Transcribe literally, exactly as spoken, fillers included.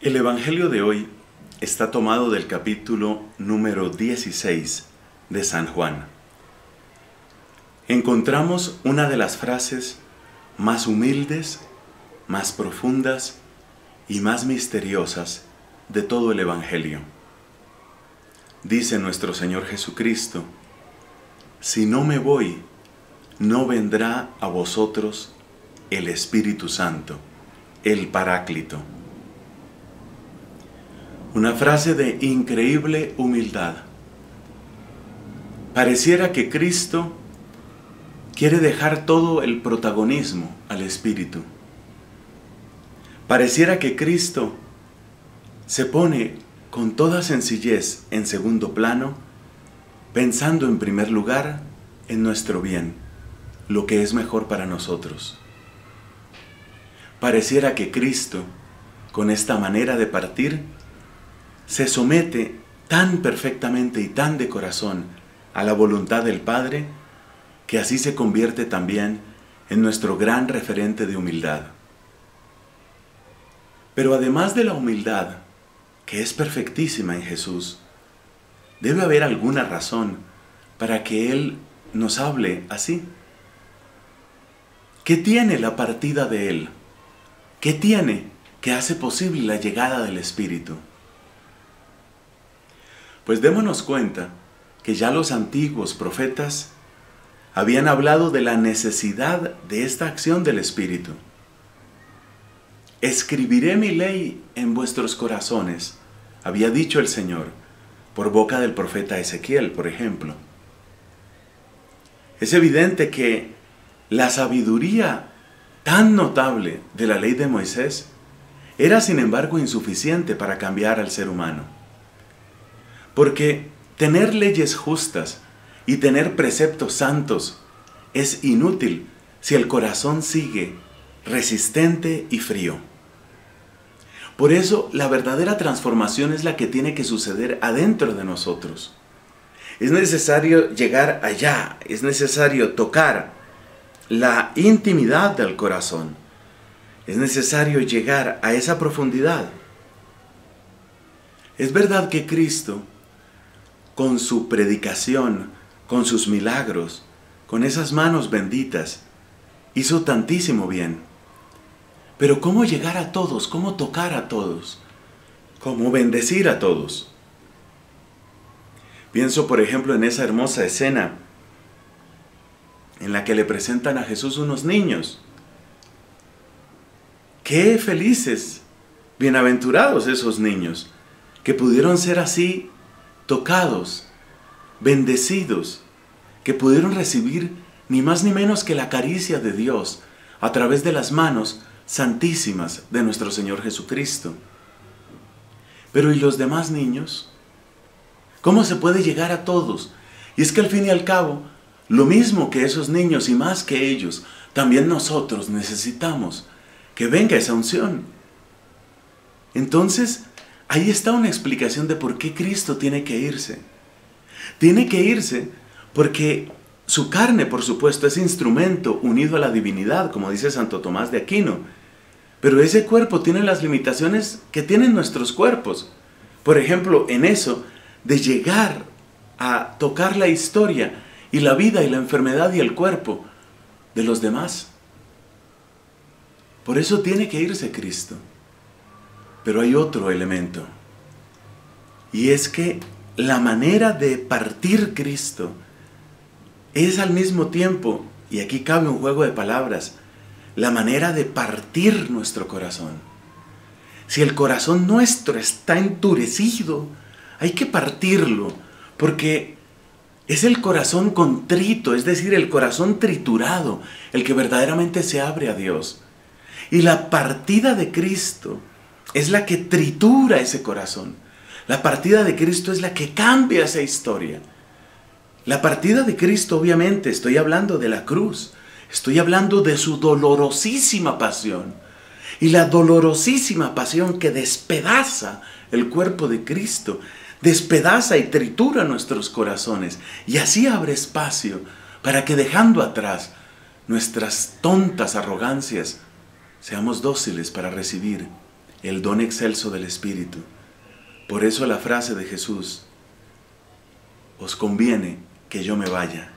El Evangelio de hoy está tomado del capítulo número dieciséis de San Juan. Encontramos una de las frases más humildes, más profundas y más misteriosas de todo el Evangelio. Dice nuestro Señor Jesucristo: si no me voy, no vendrá a vosotros el Espíritu Santo, el Paráclito. Una frase de increíble humildad. Pareciera que Cristo quiere dejar todo el protagonismo al Espíritu. Pareciera que Cristo se pone con toda sencillez en segundo plano, pensando en primer lugar en nuestro bien, lo que es mejor para nosotros. Pareciera que Cristo, con esta manera de partir, se somete tan perfectamente y tan de corazón a la voluntad del Padre, que así se convierte también en nuestro gran referente de humildad. Pero además de la humildad, que es perfectísima en Jesús, debe haber alguna razón para que Él nos hable así. ¿Qué tiene la partida de Él? ¿Qué tiene que hace posible la llegada del Espíritu? Pues démonos cuenta que ya los antiguos profetas habían hablado de la necesidad de esta acción del Espíritu. Escribiré mi ley en vuestros corazones, había dicho el Señor, por boca del profeta Ezequiel, por ejemplo. Es evidente que la sabiduría tan notable de la ley de Moisés era sin embargo insuficiente para cambiar al ser humano. Porque tener leyes justas y tener preceptos santos es inútil si el corazón sigue resistente y frío. Por eso la verdadera transformación es la que tiene que suceder adentro de nosotros. Es necesario llegar allá, es necesario tocar la intimidad del corazón. Es necesario llegar a esa profundidad. Es verdad que Cristo, con su predicación, con sus milagros, con esas manos benditas, hizo tantísimo bien. Pero ¿cómo llegar a todos? ¿Cómo tocar a todos? ¿Cómo bendecir a todos? Pienso, por ejemplo, en esa hermosa escena en la que le presentan a Jesús unos niños. ¡Qué felices! Bienaventurados esos niños, que pudieron ser así tocados, bendecidos, que pudieron recibir ni más ni menos que la caricia de Dios a través de las manos santísimas de nuestro Señor Jesucristo. Pero ¿y los demás niños? ¿Cómo se puede llegar a todos? Y es que al fin y al cabo, lo mismo que esos niños y más que ellos, también nosotros necesitamos que venga esa unción. Entonces, ahí está una explicación de por qué Cristo tiene que irse. Tiene que irse porque su carne, por supuesto, es instrumento unido a la divinidad, como dice Santo Tomás de Aquino. Pero ese cuerpo tiene las limitaciones que tienen nuestros cuerpos. Por ejemplo, en eso de llegar a tocar la historia y la vida y la enfermedad y el cuerpo de los demás. Por eso tiene que irse Cristo. Pero hay otro elemento, y es que la manera de partir Cristo es al mismo tiempo, y aquí cabe un juego de palabras, la manera de partir nuestro corazón. Si el corazón nuestro está endurecido, hay que partirlo, porque es el corazón contrito, es decir, el corazón triturado, el que verdaderamente se abre a Dios. Y la partida de Cristo es la que tritura ese corazón. La partida de Cristo es la que cambia esa historia. La partida de Cristo, obviamente, estoy hablando de la cruz. Estoy hablando de su dolorosísima pasión. Y la dolorosísima pasión que despedaza el cuerpo de Cristo, despedaza y tritura nuestros corazones. Y así abre espacio para que, dejando atrás nuestras tontas arrogancias, seamos dóciles para recibir el don excelso del Espíritu. Por eso la frase de Jesús: os conviene que yo me vaya,